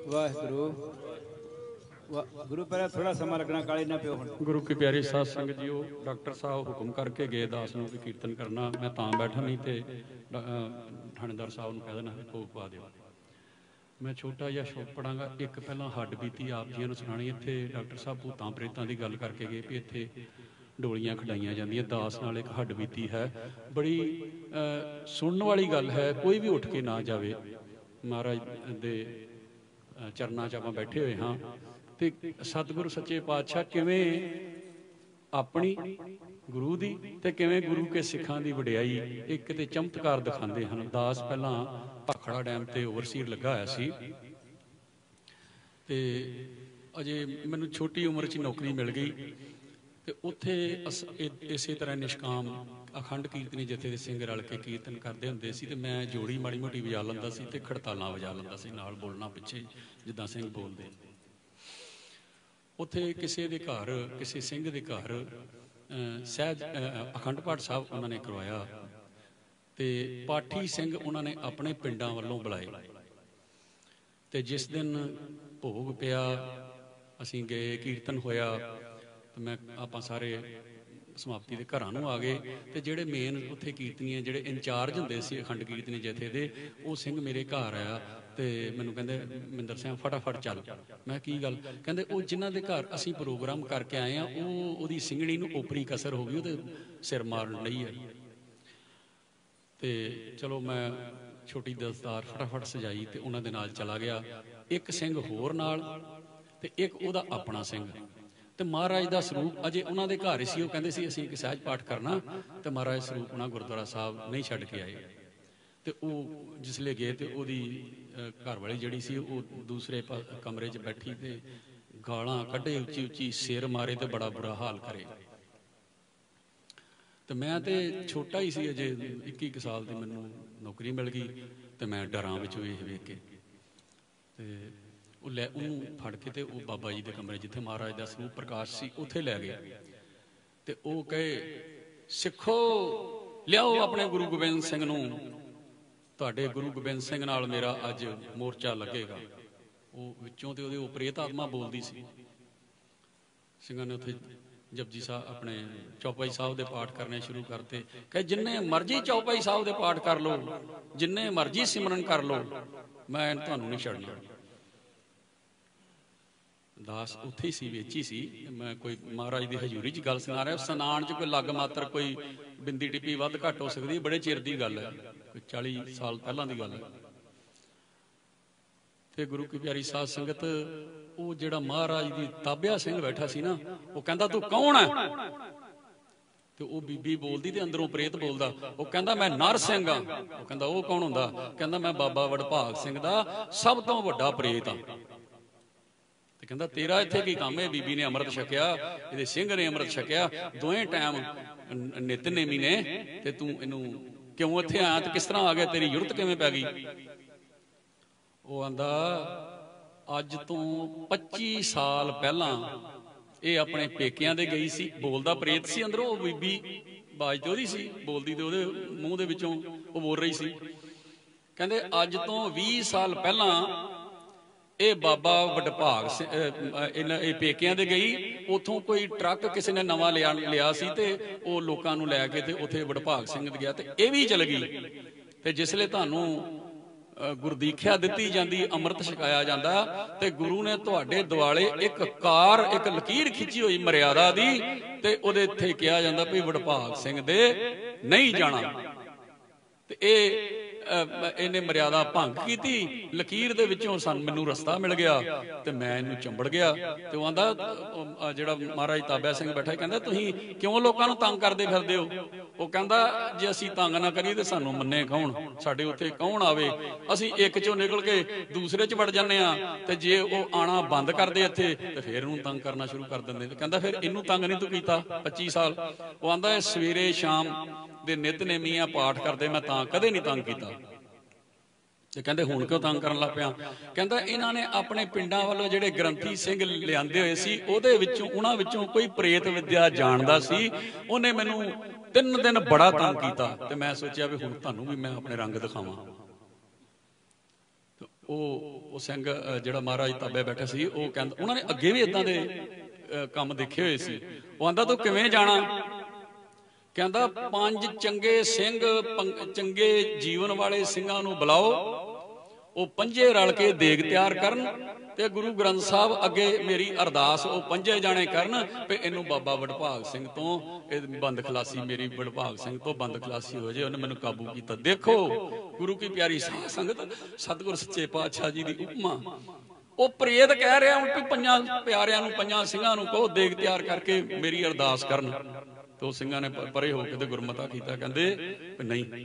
वाहिगुरु गुरु पहले थोड़ा समा लगना काली ना पियो। गुरु की प्यारी साध संगत जी, डॉक्टर साहब हुक्म करके गए दास नूं भी कीर्तन करना। मैं तां बैठा नहीं तो थानेदार साहब नूं कह देना भोग पा दिओ। मैं छोटा जिहा शौक पढ़ांगा। एक पहला हड्ड बीती आप जी नूं सुणानी। इत्थे डॉक्टर साहब भूतां प्रेतां दी गल करके गए भी इत्थे डोलियां खड़ाइयां जांदियां। दास नाल एक हड्ड बीती है, बड़ी सुनने वाली गल है। कोई भी उठ के ना जावे। महाराज दे चरनां च आपां बैठे हुए हाँ ते सतगुरु सच्चे पातशाह किवें अपनी गुरु दी ते किवें गुरु के सिखां दी वडियाई एक ते चमत्कार दिखाते हैं। दास पहला भाखड़ा डैम ते ओवरसीर लगा होया सी ते अजे मैनूं छोटी उम्र च नौकरी मिल गई ते उत्थे इसे तरह निष्काम अखंड कीर्तनी जथे दे सिंह रल के कीर्तन करते हुंदे सी ते मैं जोड़ी माड़ी मोटी वजा लैंदा सी ते खड़तालां वजा लैंदा सी, नाल बोलना पिछे जिद्दां सिंह बोलदे। उत्थे किसी के घर किसी सिंह के घर सहज अखंड पाठ साहब उन्होंने करवाया ते पाठी सिंह उन्होंने अपने पिंडां वल्लों बुलाए ते जिस दिन भोग पिया असीं गए कीर्तन होया तो मैं आपां सारे समाप्ति के घरां नूं आ गए ते जिहड़े मेन उत्थे कीर्तनीय जिहड़े इंचार्ज हुंदे सी अखंड कीर्तनी जथे दे वो सिंह मेरे घर आया ते मैनूं कहंदे मिंदर सिंह फटाफट चल। मैं की गल? कहंदे वो जिन्हां दे घर असीं प्रोग्राम करके आए हैं वो सिंघणी नूं ओपरी कसर हो गई, वो सिर मारन लई है। ते चलो मैं छोटी दस्तार फटाफट सजाई ते उन्हां दे नाल चला गया। एक सिंह होर नाल ते एक उहदा अपना सिंह ते महाराज दा स्वरूप अजे उन्हां दे घर सी। वो कहंदे सी असीं एक सहज पाठ करना ते महाराज स्वरूप उन्हां गुरुद्वारा साहब नहीं छड्ड के आए ते वो जिसले गए तो ओदी घर वाली जिहड़ी सी वो दूसरे कमरे च बैठी ते गालां कड्ढे उच्ची उच्ची सिर मारे ते बड़ा बुरा हाल करे। तो मैं तो छोटा ही सी, अजे 21 साल की मैनूं नौकरी मिल गई तो मैं डरां विच वेख वेख के ते वो लै उन्होंने फड़ के ते वो बाबा जी के कमरे जिथे महाराज का स्वरूप प्रकाश सी उत्थे लै गए ते वो कहे सिखो लियाओ अपने गुरु गोबिंद सिंह नूं, तुहाडे गुरु गोबिंद सिंह नाल मेरा अज मोर्चा लगेगा। वो विचों ते ओहदे प्रेत आत्मा बोलदी सी। सिंघां ने उत्थे जपजी साहब अपने चौपाई साहब के पाठ करने शुरू करते। कहे जिन्ने मर्जी चौपाई साहब के पाठ कर लो, जिन्ने मर्जी सिमरन कर लो, मैं तुहानूं नहीं छड्डना। दास उत्थे सी वेची सी। मैं कोई महाराज की हजूरी च गल सुना रहा। सनान च कोई लग मात्र कोई बिंदी टिप्पी वध घट हो सकती, बड़े चिर की गल है, कोई 40 साल पहलों की गल है। ते गुरु की प्यारी साध संगत वो जिहड़ा महाराज की ताबिया सिंह बैठा सी ना, वो कहंदा तू कौन है? तो वो बीबी बोलदी ते अंदरों प्रेत बोलदा। वो कहंदा मैं नर सिंह हाँ। वो कहंदा वो कौन हुंदा? कहंदा मैं बाबा वडभाग सिंह दा सब तो वड्डा प्रेत हाँ। कहंदा तेरा इत्थे की काम है? बीबी ने अमृत छकिया, इहदे सिंह ने अमृत छकिया, दोवें टाइम नितनेमी ने, ते तू इनू क्यों इत्थे आया ते किस तरह आ गया? तेरी जुरत किवें पै गई? वो आंदा अज तो 25 साल पहला ये अपने पेकियां दे गई सी। बोलदा प्रेत सी अंदरों, बीबी बाज ते ओहदी सी, बोलदी ते ओहदे मूँह दे विचों वो बोल रही सी। कहंदे अज तो 20 साल पहला ये बाबा वडभाग पेकियां दे गई, उथों कोई ट्रक किसी ने नवा लिया सी ते वो लोकां नूं लैके ते उत्थे वडभाग सिंह गया ते ये भी चल गई। ते जिसले तुहानूं गुरदीखिया दित्ती जांदी, अमृत छकाया जांदा ते गुरु ने तुहाडे दुआले एक कार एक लकीर खिंची हुई मर्यादा दी ते ओहदे इत्थे कहा जांदा भी वडभाग सिंह दे नहीं जाना। ते इन्हें मर्यादा भंग की, लकीर दे विचों मैनूं रस्ता मिल गया ते मैं इनू चंबड़ गया। ते आंदा जिहड़ा महाराज ताबिया सिंह बैठा कहंदा तुसीं क्यों लोकां नूं तंग करदे फिरदे हो? वो कहंदा जे असीं तंग ना करिए ते सानूं मन्ने कौन? साडे उत्थे कौन आवे? असीं एक चों निकल के दूसरे च वड़ जाने आ ते जे वो आना बंद कर दे इत्थे ते फिर इनूं तंग करना शुरू कर दिंदे। कहंदा फिर इनूं तंग नहीं तूं कीता 25 साल? वो आंदा सवेरे शाम दे नितनेमी पाठ करदे मैं तां कदे नहीं तंग कीता। ते कहंदे हुण क्यों तंग करन लग पिया? कहंदा इन्हां ने अपने पिंडां वालों जिहड़े ग्रंथी सिंह लिआंदे होए सी ओहदे विचों उन्हां विचों कोई प्रेत विद्या जाणदा सी। उहने मैनूं 3 दिन बड़ा तंग कीता ते मैं सोचिया भी हुण तुहानूं भी मैं अपने रंग दिखावां। ਉਹ ਸਿੰਘ ਜਿਹੜਾ ਮਹਾਰਾਜ ਤਾਬੇ ਬੈਠਾ ਸੀ, ਉਹ ਕਹਿੰਦਾ, ਉਹਨਾਂ ਨੇ ਅੱਗੇ ਵੀ ਇਦਾਂ ਦੇ ਕੰਮ ਦੇਖੇ ਹੋਏ ਸੀ। ਉਹ ਆਂਦਾ ਤੂੰ ਕਿਵੇਂ ਜਾਣਾ? ਕਹਿੰਦਾ 5 ਚੰਗੇ ਸਿੰਘ, ਚੰਗੇ ਜੀਵਨ ਵਾਲੇ ਸਿੰਘਾਂ ਨੂੰ ਬੁਲਾਓ, ਉਹ 5 ਰਲ ਕੇ ਦੇਗ ਤਿਆਰ ਕਰਨ ਤੇ ਗੁਰੂ ਗ੍ਰੰਥ ਸਾਹਿਬ ਅੱਗੇ ਮੇਰੀ ਅਰਦਾਸ ਉਹ 5 ਜਾਣੇ ਕਰਨ ਵੀ ਇਹਨੂੰ ਬਾਬਾ ਵਡਭਾਗ ਸਿੰਘ ਤੋਂ ਇਹ ਬੰਦ ਖਲਾਸੀ, ਮੇਰੀ ਵਡਭਾਗ ਸਿੰਘ ਤੋਂ ਬੰਦ ਖਲਾਸੀ ਹੋ ਜਾਏ, ਉਹਨੇ ਮੈਨੂੰ ਕਾਬੂ ਕੀਤਾ। ਦੇਖੋ ਗੁਰੂ ਕੀ ਪਿਆਰੀ ਸਾਧ ਸੰਗਤ, ਸਤਿਗੁਰ ਸੱਚੇ ਪਾਤਸ਼ਾਹ ਜੀ ਦੀ ਉਪਮਾ। ਉਹ ਪ੍ਰੇਤ ਕਹਿ ਰਿਹਾ ਹੁਣ ਵੀ 5 ਪਿਆਰਿਆਂ ਨੂੰ, 5 ਸਿੰਘਾਂ ਨੂੰ ਕਹੋ ਦੇਗ ਤਿਆਰ ਕਰਕੇ ਮੇਰੀ ਅਰਦਾਸ ਕਰਨ। ਤੇ ਉਹ ਸਿੰਘਾਂ ਨੇ ਪਰੇ ਹੋ ਕੇ ਤੇ ਗੁਰਮਤਾ ਕੀਤਾ, ਕਹਿੰਦੇ ਨਹੀਂ,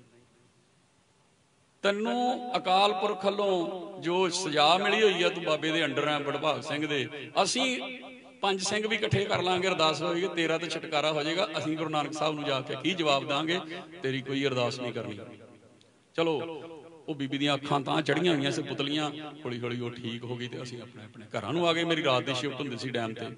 ਤੈਨੂੰ ਅਕਾਲ ਪੁਰਖ ਵੱਲੋਂ ਜੋ ਸਜ਼ਾ ਮਿਲੀ ਹੋਈ ਆ, ਤੂੰ ਬਾਬੇ ਦੇ ਅੰਡਰ ਆ, ਵਡਭਾਗ ਸਿੰਘ ਦੇ। ਅਸੀਂ 5 ਸਿੰਘ ਵੀ ਇਕੱਠੇ ਕਰ ਲਾਂਗੇ, ਅਰਦਾਸ ਹੋਏਗੀ, ਤੇਰਾ ਤੇ ਛੁਟਕਾਰਾ ਹੋ ਜਾਏਗਾ। ਅਸੀਂ ਗੁਰੂ ਨਾਨਕ ਸਾਹਿਬ ਨੂੰ ਜਾ ਕੇ ਕੀ ਜਵਾਬ ਦਾਂਗੇ? ਤੇਰੀ ਕੋਈ ਅਰਦਾਸ ਨਹੀਂ ਕਰਨੀ। ਚਲੋ ਉਹ ਬੀਬੀ ਦੀਆਂ ਅੱਖਾਂ ਤਾਂ ਚੜੀਆਂ ਹੋਈਆਂ ਸੀ ਪੁਤਲੀਆਂ, ਹੌਲੀ ਹੌਲੀ ਉਹ ਠੀਕ ਹੋ ਗਈ ਤੇ ਅਸੀਂ ਆਪਣੇ ਆਪਣੇ ਘਰਾਂ ਨੂੰ ਆ ਗਏ। ਮੇਰੀ ਰਾਤ ਦੀ ਸ਼ਿਫਟ ਹੁੰਦੀ ਸੀ ਡੈਮ ਤੇ।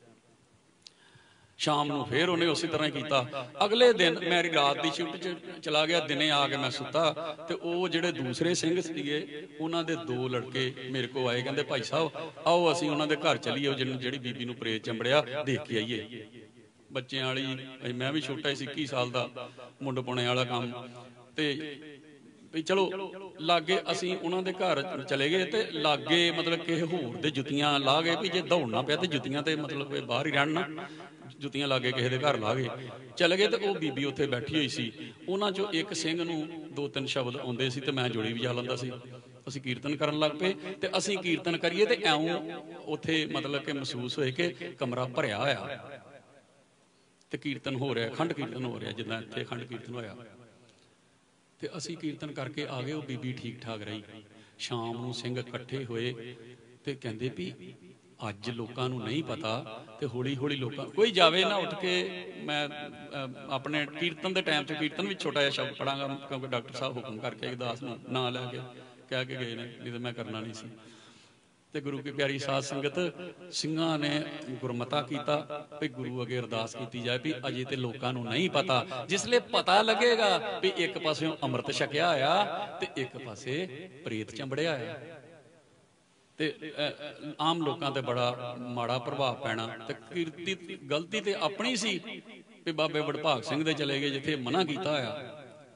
ਸ਼ਾਮ ਨੂੰ ਫੇਰ ਉਹਨੇ ਉਸੇ ਤਰ੍ਹਾਂ ਹੀ ਕੀਤਾ। ਅਗਲੇ ਦਿਨ ਮੇਰੀ ਰਾਤ ਦੀ ਸ਼ਿਫਟ 'ਚ ਚਲਾ ਗਿਆ, ਦਿਨੇ ਆ ਕੇ ਮੈਂ ਸੁੱਤਾ ਤੇ ਉਹ ਜਿਹੜੇ ਦੂਸਰੇ ਸਿੰਘ ਸੀਗੇ, ਉਹਨਾਂ ਦੇ 2 ਲੜਕੇ ਮੇਰੇ ਕੋਲ ਆਏ, ਕਹਿੰਦੇ ਭਾਈ ਸਾਹਿਬ ਆਓ ਅਸੀਂ ਉਹਨਾਂ ਦੇ ਘਰ ਚੱਲੀਏ, ਜਿਹੜੀ ਬੀਬੀ ਨੂੰ ਪ੍ਰੇਤ ਚੰਬੜਿਆ ਦੇਖ ਕੇ ਆਈਏ। ਬੱਚਿਆਂ ਵਾਲੀ, ਮੈਂ ਵੀ ਛੋਟਾ ਹੀ ਸੀ, 21 ਸਾਲ ਦਾ, ਮੁੰਡ ਪੁਣੇ ਵਾਲਾ ਕੰਮ। ਤੇ ਵੀ ਚਲੋ ਲਾਗੇ ਅਸੀਂ ਉਹਨਾਂ ਦੇ ਘਰ ਚਲੇ ਗਏ ਤੇ ਲਾਗੇ ਮਤਲਬ ਕਿਸੇ ਹੋਰ ਦੇ ਜੁੱਤੀਆਂ ਲਾ ਗਏ ਵੀ ਜੇ ਦੌੜਨਾ ਪਿਆ ਤੇ ਜੁੱਤੀਆਂ ਤੇ ਮਤਲਬ ਬਾਹਰ ਹੀ ਰਹਿਣ ਨਾ, ਜੁੱਤੀਆਂ ਲਾਗੇ ਕਿਸੇ ਦੇ ਘਰ ਲਾ ਗਏ। ਚਲੇ ਗਏ ਤੇ ਉਹ ਬੀਬੀ ਉੱਥੇ ਬੈਠੀ ਹੋਈ ਸੀ। ਉਹਨਾਂ ਚੋਂ ਇੱਕ ਸਿੰਘ ਨੂੰ 2-3 ਸ਼ਬਦ ਆਉਂਦੇ ਸੀ ਤੇ ਮੈਂ ਜੋੜੀ ਵਜਾ ਲੈਂਦਾ ਸੀ। ਅਸੀਂ ਕੀਰਤਨ ਕਰਨ ਲੱਗ ਪਏ ਤੇ ਅਸੀਂ ਕੀਰਤਨ ਕਰੀਏ ਤੇ ਐਉਂ ਉੱਥੇ ਮਤਲਬ ਕਿ ਮਹਿਸੂਸ ਹੋਏ ਕਿ ਕਮਰਾ ਭਰਿਆ ਹੋਇਆ ਤੇ ਕੀਰਤਨ ਹੋ ਰਿਹਾ, ਅਖੰਡ ਕੀਰਤਨ ਹੋ ਰਿਹਾ, ਜਿੱਦਾਂ ਇੱਥੇ ਅਖੰਡ ਕੀਰਤਨ ਹੋਇਆ। ਤੇ ਅਸੀਂ ਕੀਰਤਨ ਕਰਕੇ ਆ ਗਏ, ਉਹ ਬੀਬੀ ਠੀਕ ਠਾਕ ਰਹੀ। ਸ਼ਾਮ ਨੂੰ ਸਿੰਘ ਇਕੱਠੇ ਹੋਏ ਤੇ ਕਹਿੰਦੇ ਵੀ ਅੱਜ ਲੋਕਾਂ ਨੂੰ ਨਹੀਂ ਪਤਾ ਤੇ ਹੌਲੀ ਹੌਲੀ ਲੋਕਾਂ, ਕੋਈ ਜਾਵੇ ਨਾ ਉੱਠ ਕੇ। ਮੈਂ ਆਪਣੇ ਕੀਰਤਨ ਦੇ ਟਾਈਮ 'ਚ ਕੀਰਤਨ ਵੀ ਛੋਟਾ ਜਿਹਾ ਸ਼ਬਦ ਪੜਾਂਗਾ, ਕਿਉਂਕਿ ਡਾਕਟਰ ਸਾਹਿਬ ਹੁਕਮ ਕਰਕੇ ਦਾਸ ਨੂੰ ਨਾਂ ਲੈ ਕੇ ਕਹਿ ਕੇ ਗਏ ਨੇ, ਨਹੀਂ ਤਾਂ ਮੈਂ ਕਰਨਾ ਨਹੀਂ ਸੀ। ਤੇ ਗੁਰੂ ਕੀ ਪਿਆਰੀ ਸਾਧ ਸੰਗਤ, ਸਿੰਘਾਂ ਨੇ ਗੁਰਮਤਾ ਕੀਤਾ ਵੀ ਗੁਰੂ ਅੱਗੇ ਅਰਦਾਸ ਕੀਤੀ ਜਾਏ ਵੀ ਅਜੇ ਤੇ ਲੋਕਾਂ ਨੂੰ ਨਹੀਂ ਪਤਾ। ਜਿਸਲੇ ਪਤਾ ਲੱਗੇਗਾ ਵੀ ਇੱਕ ਪਾਸਿਓਂ ਅੰਮ੍ਰਿਤ ਛਕਿਆ ਹੋਇਆ ਤੇ ਇੱਕ ਪਾਸੇ ਪ੍ਰੇਤ ਚੰਬੜਿਆ ਹੋਇਆ ਤੇ ਆਮ ਲੋਕਾਂ ਤੇ ਬੜਾ ਮਾੜਾ ਪ੍ਰਭਾਵ ਪੈਣਾ। ਤੇ ਕੀਰਤੀ ਗਲਤੀ ਤੇ ਆਪਣੀ ਸੀ ਵੀ ਬਾਬੇ ਵਡਭਾਗ ਸਿੰਘ ਦੇ ਚਲੇ ਗਏ ਜਿੱਥੇ ਮਨਾ ਕੀਤਾ ਹੋਇਆ।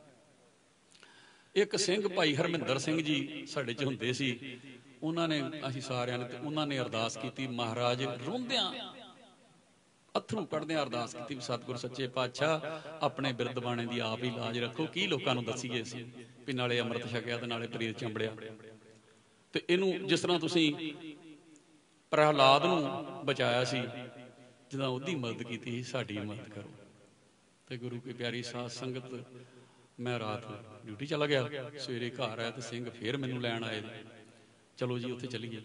ਇੱਕ ਸਿੰਘ ਭਾਈ ਹਰਮਿੰਦਰ ਸਿੰਘ ਜੀ ਸਾਡੇ 'ਚ ਹੁੰਦੇ ਸੀ, ਉਹਨਾਂ ਨੇ, ਅਸੀਂ ਸਾਰਿਆਂ ਨੇ, ਤੇ ਉਹਨਾਂ ਨੇ ਅਰਦਾਸ ਕੀਤੀ। ਮਹਾਰਾਜ ਰੋਂਦਿਆਂ ਅਥਰੂ ਕੱਢਦਿਆਂ ਅਰਦਾਸ ਕੀਤੀ ਵੀ ਸਤਿਗੁਰ ਸੱਚੇ ਪਾਤਸ਼ਾਹ ਆਪਣੇ ਬਿਰਧ ਬਾਣੇ ਦੀ ਆਪ ਹੀ ਲਾਜ ਰੱਖੋ, ਕੀ ਲੋਕਾਂ ਨੂੰ ਦੱਸੀਏ ਅਸੀਂ ਵੀ ਨਾਲੇ ਅੰਮ੍ਰਿਤ ਛਕਿਆ ਤੇ ਨਾਲੇ ਪ੍ਰੇਤ ਚੰਬੜਿਆ। ਤੇ ਇਹਨੂੰ ਜਿਸ ਤਰ੍ਹਾਂ ਤੁਸੀਂ ਪ੍ਰਹਲਾਦ ਨੂੰ ਬਚਾਇਆ ਸੀ, ਜਿੱਦਾਂ ਉਹਦੀ ਮਦਦ ਕੀਤੀ ਸੀ, ਸਾਡੀ ਮਦਦ ਕਰੋ। ਤੇ ਗੁਰੂ ਕੀ ਪਿਆਰੀ ਸਾਧ ਸੰਗਤ, ਮੈਂ ਰਾਤ ਡਿਊਟੀ ਚਲਾ ਗਿਆ, ਸਵੇਰੇ ਘਰ ਆਇਆ ਤੇ ਸਿੰਘ ਫੇਰ ਮੈਨੂੰ ਲੈਣ ਆਏ। ਚਲੋ ਜੀ ਉੱਥੇ ਚੱਲੀਏ।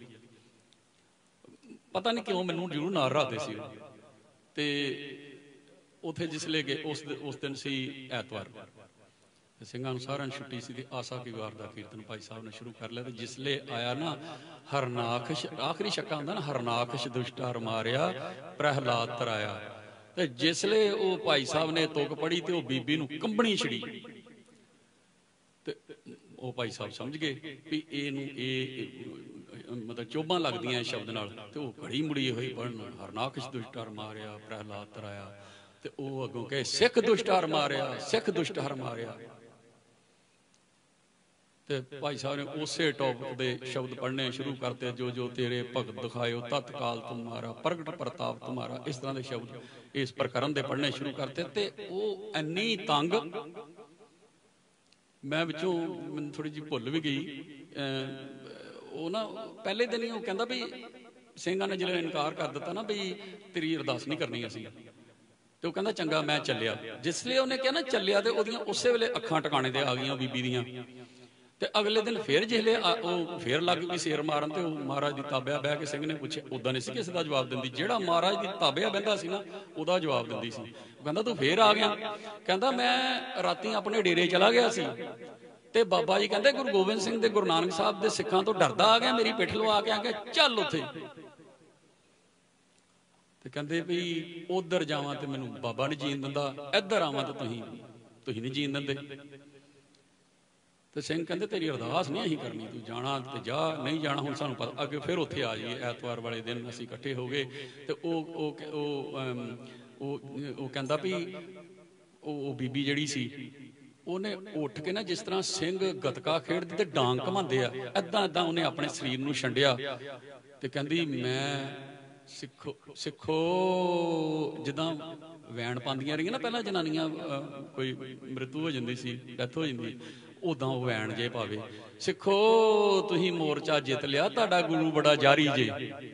ਪਤਾ ਨਹੀਂ ਕਿਉਂ ਮੈਨੂੰ ਜ਼ਰੂਰ ਨਾਲ ਰੱਖਦੇ ਸੀ। ਤੇ ਉੱਥੇ ਜਿਸਲੇ ਗਏ ਉਸ ਦਿਨ ਸੀ ਐਤਵਾਰ, ਸਿੰਘਾਂ ਨੂੰ ਸਾਰਿਆਂ ਨੂੰ ਛੁੱਟੀ ਸੀ ਤੇ ਆਸਾ ਕੀ ਵਾਰ ਦਾ ਕੀਰਤਨ ਭਾਈ ਸਾਹਿਬ ਨੇ ਸ਼ੁਰੂ ਕਰ ਲਿਆ। ਤੇ ਜਿਸਲੇ ਆਇਆ ਨਾ ਹਰਨਾਖਸ਼, ਆਖਰੀ ਛੱਕਾ ਹੁੰਦਾ ਨਾ, ਹਰਨਾਖਸ਼ ਦੁਸ਼ਟਾਰ ਮਾਰਿਆ ਪ੍ਰਹਲਾਦ ਤਰਾਇਆ। ਤੇ ਜਿਸਲੇ ਉਹ ਭਾਈ ਸਾਹਿਬ ਨੇ ਤੁਕ ਪੜੀ ਤੇ ਉਹ ਬੀਬੀ ਨੂੰ ਕੰਬਣੀ ਛੜੀ। ਤੇ ਉਹ ਭਾਈ ਸਾਹਿਬ ਸਮਝ ਗਏ ਵੀ ਇਹਨੂੰ ਇਹ ਮਤਲਬ ਚੋਭਾਂ ਲੱਗਦੀਆਂ ਇਸ ਸ਼ਬਦ ਨਾਲ। ਤੇ ਉਹ ਘੜੀ ਮੁੜੀ ਹੋਈ ਪੜਨ, ਹਰਨਾਖਸ਼ ਦੁਸ਼ਟਾਰ ਮਾਰਿਆ ਪ੍ਰਹਲਾਦ ਤਰਾਇਆ। ਤੇ ਉਹ ਅੱਗੋਂ ਕਹੇ ਸਿੱਖ ਦੁਸ਼ਟਾਰ ਮਾਰਿਆ, ਸਿੱਖ ਦੁਸ਼ਟਾਰ ਮਾਰਿਆ। ਤੇ ਭਾਈ ਸਾਹਿਬ ਨੇ ਉਸੇ ਟੌਪਿਕ ਦੇ ਸ਼ਬਦ ਪੜ੍ਹਨੇ ਸ਼ੁਰੂ ਕਰਤੇ, ਜੋ ਜੋ ਤੇਰੇ ਭਗਤ ਦਿਖਾਇਓ ਤਤਕਾਲ ਤੁਮਾਰਾ, ਪ੍ਰਗਟ ਪ੍ਰਤਾਪ ਤੁਮਾਰਾ। ਇਸ ਤਰ੍ਹਾਂ ਦੇ ਸ਼ਬਦ ਇਸ ਪ੍ਰਕਰਨ ਦੇ ਪੜ੍ਹਨੇ ਸ਼ੁਰੂ ਕਰਤੇ। ਤੇ ਉਹ ਇੰਨੀ ਤੰਗ, ਮੈਂ ਵਿੱਚੋਂ ਮੈਨੂੰ ਥੋੜੀ ਜਿਹੀ ਭੁੱਲ ਵੀ ਗਈ। ਉਹ ਨਾ ਪਹਿਲੇ ਦਿਨ ਹੀ ਉਹ ਕਹਿੰਦਾ ਵੀ ਸਿੰਘਾਂ ਨੇ ਜਦੋਂ ਇਨਕਾਰ ਕਰ ਦਿੱਤਾ ਨਾ ਵੀ ਤੇਰੀ ਅਰਦਾਸ ਨਹੀਂ ਕਰਨੀ ਅਸੀਂ, ਤੇ ਉਹ ਕਹਿੰਦਾ ਚੰਗਾ ਮੈਂ ਚੱਲਿਆ। ਜਿਸਲੇ ਉਹਨੇ ਕਿਹਾ ਨਾ ਚੱਲਿਆ ਤੇ ਉਹਦੀਆਂ ਉਸੇ ਵੇਲੇ ਅੱਖਾਂ ਟਿਕਾਣੇ ਤੇ ਆ ਗਈਆਂ ਬੀਬੀ ਦੀਆਂ। ਤੇ ਅਗਲੇ ਦਿਨ ਫੇਰ ਜਿਸਲੇ ਉਹ ਫੇਰ ਲੱਗ ਗਈ ਸਿਰ ਮਾਰਨ ਤੇ ਉਹ ਮਹਾਰਾਜ ਦੀ ਤਾਬਿਆ ਬਹਿ ਕੇ ਸਿੰਘ ਨੇ ਪੁੱਛਿਆ, ਉਦਾਂ ਨਹੀਂ ਸੀ ਕਿਸੇ ਦਾ ਜਵਾਬ ਦਿੰਦੀ, ਜਿਹੜਾ ਮਹਾਰਾਜ ਦੀ ਤਾਬਿਆ ਬਹਿੰਦਾ ਸੀ ਨਾ ਉਹਦਾ ਜਵਾਬ ਦਿੰਦੀ ਸੀ। ਉਹ ਕਹਿੰਦਾ ਤੂੰ ਫੇਰ ਆ ਗਿਆ? ਕਹਿੰਦਾ ਮੈਂ ਰਾਤੀ ਆਪਣੇ ਡੇਰੇ ਚਲਾ ਗਿਆ ਸੀ ਤੇ ਬਾਬਾ ਜੀ ਕਹਿੰਦੇ ਗੁਰੂ ਗੋਬਿੰਦ ਸਿੰਘ ਦੇ, ਗੁਰੂ ਨਾਨਕ ਸਾਹਿਬ ਦੇ ਸਿੱਖਾਂ ਤੋਂ ਡਰਦਾ ਆ ਗਿਆ, ਮੇਰੀ ਪਿੱਠ ਲਵਾ ਕੇ ਆ ਗਿਆ, ਚੱਲ ਉੱਥੇ। ਤੇ ਕਹਿੰਦੇ ਵੀ ਉਧਰ ਜਾਵਾਂ ਤੇ ਮੈਨੂੰ ਬਾਬਾ ਨਹੀਂ ਜੀਣ ਦਿੰਦਾ, ਇੱਧਰ ਆਵਾਂ ਤੇ ਤੁਸੀਂ ਨਹੀਂ ਜੀਣ ਦਿੰਦੇ। ਤੇ ਸਿੰਘ ਕਹਿੰਦੇ ਤੇਰੀ ਅਰਦਾਸ ਨਹੀਂ ਅਸੀਂ ਕਰਨੀ, ਤੂੰ ਜਾਣਾ ਤੇ ਜਾ, ਨਹੀਂ ਜਾਣਾ ਹੁਣ ਸਾਨੂੰ ਪਤਾ। ਅੱਗੇ ਫਿਰ ਉੱਥੇ ਆ ਜਾਈਏ, ਐਤਵਾਰ ਵਾਲੇ ਦਿਨ ਅਸੀਂ ਇਕੱਠੇ ਹੋ ਗਏ ਤੇ ਉਹ ਕਹਿੰਦਾ ਵੀ ਉਹ ਬੀਬੀ ਜਿਹੜੀ ਸੀ ਉਹਨੇ ਉੱਠ ਕੇ ਨਾ, ਜਿਸ ਤਰ੍ਹਾਂ ਸਿੰਘ ਗਤਕਾ ਖੇਡਦੇ ਤੇ ਡਾਂਗ ਘਮਾਉਂਦੇ ਆ, ਏਦਾਂ ਏਦਾਂ ਉਹਨੇ ਆਪਣੇ ਸਰੀਰ ਨੂੰ ਛੰਡਿਆ ਤੇ ਕਹਿੰਦੀ ਮੈਂ ਸਿੱਖੋ ਜਿੱਦਾਂ ਵੈਣ ਪਾਉਂਦੀਆਂ ਰਹੀਆਂ ਨਾ ਪਹਿਲਾਂ ਜਨਾਨੀਆਂ, ਕੋਈ ਮ੍ਰਿਤੂ ਹੋ ਜਾਂਦੀ ਸੀ, ਡੈਥ ਹੋ ਜਾਂਦੀ, ਉਦਾਂ ਉਹ ਵੈਣ ਜੇ ਪਾਵੇ, ਸਿੱਖੋ ਤੁਸੀਂ ਮੋਰਚਾ ਜਿੱਤ ਲਿਆ, ਤੁਹਾਡਾ ਗੁਰੂ ਬੜਾ ਜਾਰੀ ਜੇ।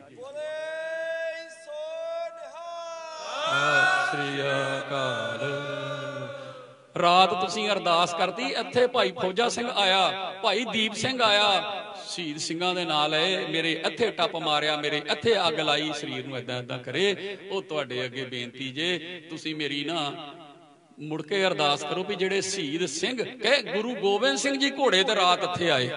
ਸ੍ਰੀ ਅਕਾਲ। ਰਾਤ ਤੁਸੀਂ ਅਰਦਾਸ ਕਰਤੀ, ਇੱਥੇ ਭਾਈ ਫੌਜਾ ਸਿੰਘ ਆਇਆ, ਭਾਈ ਦੀਪ ਸਿੰਘ ਆਇਆ, ਸ਼ਹੀਦ ਸਿੰਘਾਂ ਦੇ ਨਾਲ ਹੈ, ਮੇਰੇ ਇੱਥੇ ਟੱਪ ਮਾਰਿਆ, ਮੇਰੇ ਇੱਥੇ ਅੱਗ ਲਾਈ, ਸਰੀਰ ਨੂੰ ਏਦਾਂ ਏਦਾਂ ਕਰੇ। ਉਹ ਤੁਹਾਡੇ ਅੱਗੇ ਬੇਨਤੀ ਜੇ, ਤੁਸੀਂ ਮੇਰੀ ਨਾ ਮੁੜ ਕੇ ਅਰਦਾਸ ਕਰੋ ਵੀ ਜਿਹੜੇ ਸ਼ਹੀਦ ਸਿੰਘ ਕਹੇ ਗੁਰੂ ਗੋਬਿੰਦ ਸਿੰਘ ਜੀ ਘੋੜੇ ਤੇ ਰਾਤ ਇੱਥੇ ਆਏ,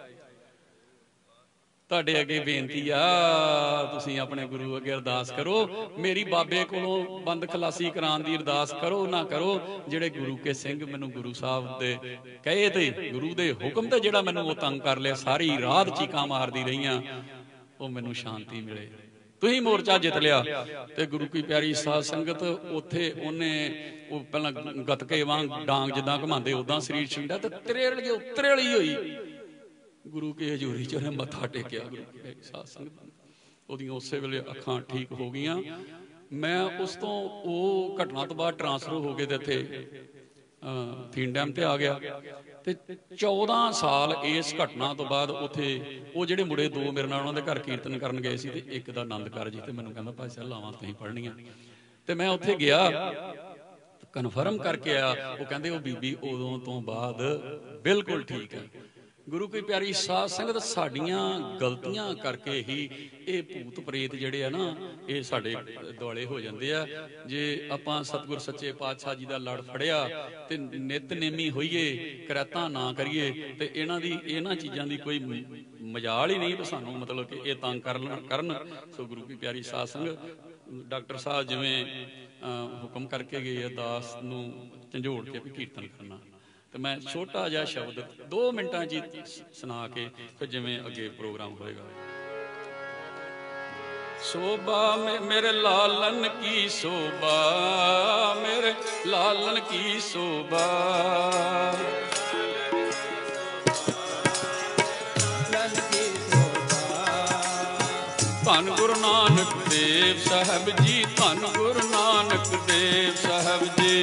ਤੁਹਾਡੇ ਅੱਗੇ ਬੇਨਤੀ ਆ, ਤੁਸੀਂ ਆਪਣੇ ਗੁਰੂ ਅੱਗੇ ਅਰਦਾਸ ਕਰੋ, ਮੇਰੀ ਬਾਬੇ ਕੋਲੋਂ ਬੰਦ ਖਲਾਸੀ ਕਰਾਉਣ ਦੀ ਅਰਦਾਸ ਕਰੋ ਨਾ ਕਰੋ, ਜਿਹੜੇ ਗੁਰੂ ਕੇ ਸਿੰਘ ਮੈਨੂੰ ਗੁਰੂ ਸਾਹਿਬ ਦੇ ਕਹੇ ਤੇ ਗੁਰੂ ਦੇ ਹੁਕਮ ਤੇ ਜਿਹੜਾ ਮੈਨੂੰ ਉਹ ਤੰਗ ਕਰ ਲਿਆ, ਸਾਰੀ ਰਾਤ ਚੀਕਾਂ ਮਾਰਦੀ ਰਹੀਆਂ, ਉਹ ਮੈਨੂੰ ਸ਼ਾਂਤੀ ਮਿਲੇ। ਤੁਸੀਂ ਮੋਰਚਾ ਜਿੱਤ ਲਿਆ। ਤੇ ਗੁਰੂ ਕੀ ਪਿਆਰੀ ਸਾਧ ਸੰਗਤ, ਉੱਥੇ ਉਹਨੇ ਉਹ ਪਹਿਲਾਂ ਗਤਕੇ ਵਾਂਗ ਡਾਂਗ ਜਿੱਦਾਂ ਘਮਾਉਂਦੇ ਉਦਾਂ ਸਰੀਰ ਛਿੰਡਾ ਤੇ ਤਰੇਲੀ ਹੋਈ ਗੁਰੂ ਕੀ ਹਜ਼ੂਰੀ ਚ ਉਹਨੇ ਮੱਥਾ ਟੇਕਿਆ। ਗੁਰੂ ਕੀ ਪਿਆਰੀ ਸਾਧ ਸੰਗਤ, ਉਹਦੀਆਂ ਉਸੇ ਵੇਲੇ ਅੱਖਾਂ ਠੀਕ ਹੋ ਗਈਆਂ। ਮੈਂ ਉਸ ਤੋਂ ਉਹ ਘਟਨਾ ਤੋਂ ਬਾਅਦ ਟ੍ਰਾਂਸਫਰ ਹੋ ਕੇ ਤੇ ਇੱਥੇ ਥੀਨ ਡੈਮ ਤੇ ਆ ਗਿਆ ਤੇ 14 ਸਾਲ ਇਸ ਘਟਨਾ ਤੋਂ ਬਾਅਦ ਉੱਥੇ ਉਹ ਜਿਹੜੇ ਮੁੰਡੇ ਦੋ ਮੇਰੇ ਨਾਲ ਉਹਨਾਂ ਦੇ ਘਰ ਕੀਰਤਨ ਕਰਨ ਗਏ ਸੀ ਤੇ ਇੱਕ ਦਾ ਆਨੰਦ ਕਾਰਜ ਤੇ ਮੈਨੂੰ ਕਹਿੰਦਾ ਭਾਈ ਸਾਹਿਬ ਲਾਵਾਂ ਤੁਸੀਂ ਪੜ੍ਹਨੀਆਂ, ਤੇ ਮੈਂ ਉੱਥੇ ਗਿਆ ਕਨਫਰਮ ਕਰਕੇ ਆਇਆ। ਉਹ ਕਹਿੰਦੇ ਉਹ ਬੀਬੀ ਉਦੋਂ ਤੋਂ ਬਾਅਦ ਬਿਲਕੁਲ ਠੀਕ ਹੈ। ਗੁਰੂ ਕੀ ਪਿਆਰੀ ਸਾਧ ਸੰਗਤ, ਸਾਡੀਆਂ ਗਲਤੀਆਂ ਕਰਕੇ ਹੀ ਇਹ ਭੂਤ ਪ੍ਰੇਤ ਜਿਹੜੇ ਆ ਨਾ ਇਹ ਸਾਡੇ ਦੁਆਲੇ ਹੋ ਜਾਂਦੇ ਆ। ਜੇ ਆਪਾਂ ਸਤਿਗੁਰ ਸੱਚੇ ਪਾਤਸ਼ਾਹ ਜੀ ਦਾ ਲੜ ਫੜਿਆ ਤੇ ਨਿਤਨੇਮੀ ਹੋਈਏ, ਕਰੈਤਾਂ ਨਾ ਕਰੀਏ, ਤੇ ਇਹਨਾਂ ਚੀਜ਼ਾਂ ਦੀ ਕੋਈ ਮਜਾਲ ਹੀ ਨਹੀਂ, ਸਾਨੂੰ ਮਤਲਬ ਕਿ ਇਹ ਤੰਗ ਕਰਨ। ਸੋ ਗੁਰੂ ਕੀ ਪਿਆਰੀ ਸਾਧ ਸੰਗਤ, ਡਾਕਟਰ ਸਾਹਿਬ ਜਿਵੇਂ ਹੁਕਮ ਕਰਕੇ ਗਏ ਦਾਸ ਨੂੰ ਝੰਜੋੜ ਕੇ ਵੀ ਕੀਰਤਨ ਕਰਨਾ, ਤੇ ਮੈਂ ਛੋਟਾ ਜਿਹਾ ਸ਼ਬਦ 2 ਮਿੰਟਾਂ ਜੀ ਸੁਣਾ ਕੇ ਫਿਰ ਜਿਵੇਂ ਅੱਗੇ ਪ੍ਰੋਗਰਾਮ ਹੋਏਗਾ। शोभा मेरे लालन की शोभा, मेरे लालन की शोभा, धन गुरु नानक देव साहब जी, धन गुरु नानक देव साहब जी,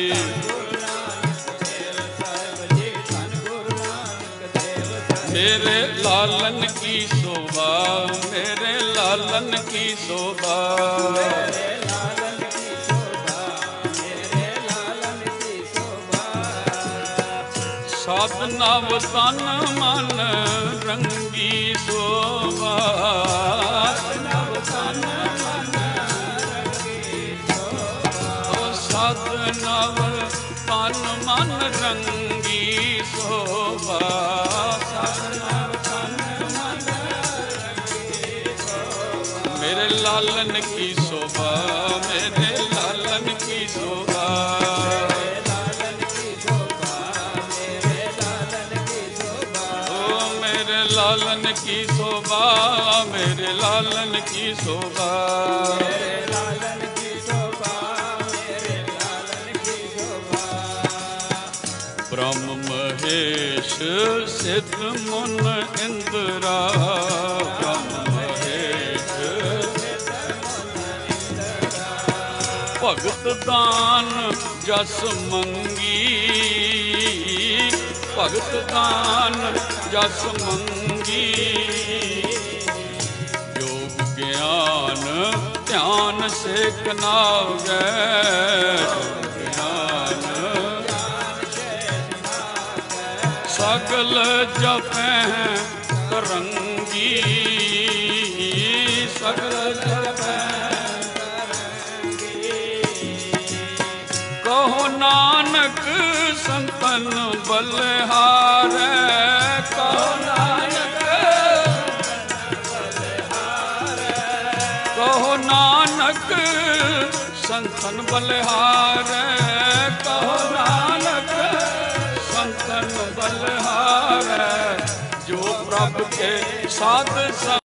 मेरे लालन की शोभा, मेरे लालन की शोभा, मेरे लालन की शोभा, मेरे लालन की शोभा, साधना तन मन रंगी शोभा, साधना तन मन रंगी शोभा, साधना तन मन रंगी शोभा, मेरे लालन की शोभा, मेरे लालन की शोभा, मेरे लालन की शोभा, मेरे लालन की शोभा, ओ मेरे लालन की शोभा, मेरे लालन की शोभा, मेरे लालन की शोभा, मेरे लालन की शोभा, ब्रह्म महेश सिद्ध मुन इंद्रा, ब्रह्म भगत दान जस मंगी, भगत दान जस मंगी, योग ज्ञान ध्यान से कनावै, ज्ञान सगल जपै तरंगी, सगल जपै कहो नानक संतन बलिहारै, कहो नानक कहो नानक संतन बलिहारै, कहो नानक संतन बलिहारै, रब के साथ